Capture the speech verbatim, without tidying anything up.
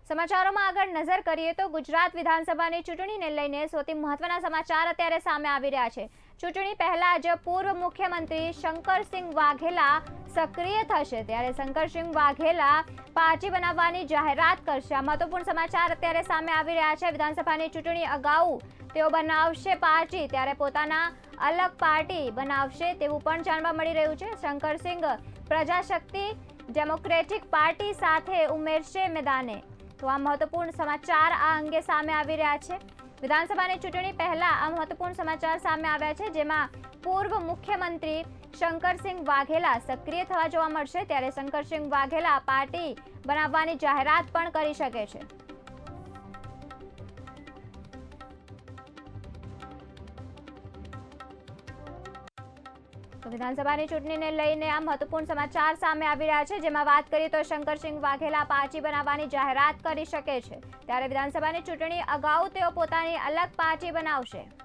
સમાચારોમાં આગળ નજર કરીએ તો ગુજરાત વિધાનસભાની ચૂંટણીને લઈને સૌથી મહત્વના સમાચાર અત્યારે સામે આવી રહ્યા છે। ચૂંટણી પહેલા જ પૂર્વ મુખ્યમંત્રી શંકરસિંહ વાઘેલા સક્રિય થશે, ત્યારે શંકરસિંહ વાઘેલા પાર્ટી બનાવવાની જાહેરાત કરશે। આ મહત્વપૂર્ણ સમાચાર અત્યારે સામે આવી રહ્યા છે। વિધાનસભાની ચૂંટણી અગાઉ તેઓ બનાવશે પાર્ટી, ત્યારે પોતાના અલગ પાર્ટી બનાવશે તેવું પણ જાણવા મળી રહ્યું છે। શંકરસિંહ પ્રજાશક્તિ ડેમોક્રેટિક પાર્ટી સાથે ઉમેરશે મેદાને। તો આ મહત્વપૂર્ણ સમાચાર આ અંગે સામે આવી રહ્યા છે। વિધાનસભાની ચૂંટણી પહેલા આ મહત્વપૂર્ણ સમાચાર સામે આવ્યા છે, જેમાં પૂર્વ મુખ્યમંત્રી શંકરસિંહ વાઘેલા સક્રિય થવા જોવા મળશે, ત્યારે શંકરસિંહ વાઘેલા પાર્ટી બનાવવાની જાહેરાત પણ કરી શકે છે। તો વિધાનસભાની ચૂંટણીને લઈને આ મહત્વપૂર્ણ સમાચાર સામે આવી રહ્યા છે, જેમાં વાત કરીએ તો શંકરસિંહ વાઘેલા પાર્ટી બનાવવાની જાહેરાત કરી શકે છે, ત્યારે વિધાનસભાની ચૂંટણી અગાઉ તેઓ પોતાની અલગ પાર્ટી બનાવશે।